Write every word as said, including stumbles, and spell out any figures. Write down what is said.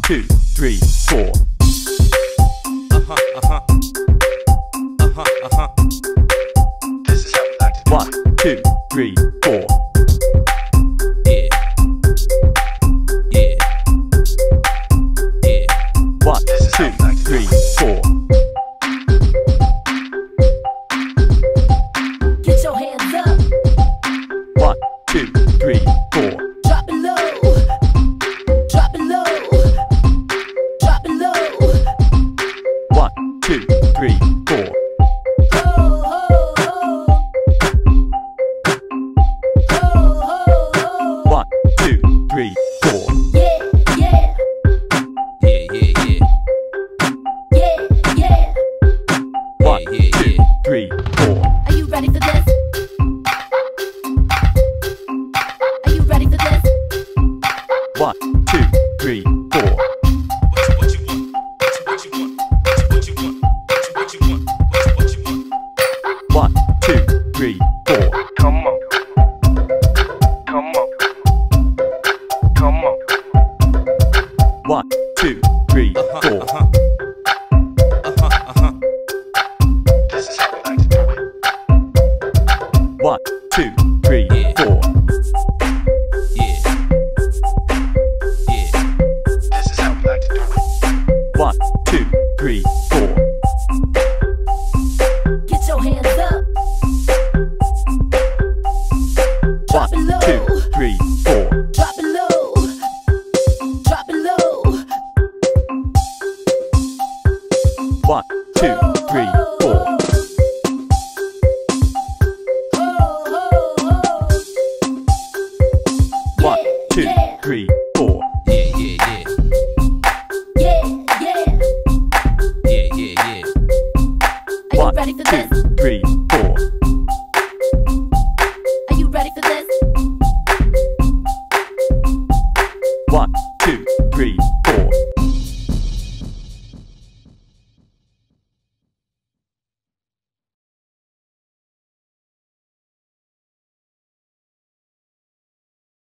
two, three, four. Uh-huh, uh-huh. Uh-huh, uh-huh. This is how we like to do One, two, three, four. Yeah. Yeah. Yeah. One, This is how two, we like to do three, it. four. Get your hands up, One, two, three, four. drop it low, drop it low, drop it low. One, two, three, four. Ho, ho, ho. Ho, ho, ho. One, two, three, four. Yeah, yeah, Yeah, yeah, yeah. yeah, yeah. One, Yeah, yeah, two, yeah. three, four. Are you ready for this? Are you ready for this? One, two, three, four. What you, what you want? What you, what you want? What you, what you want? What you, what you want? What you, what you want? One, two, three, four. Come on. Come on. Come on. One, two,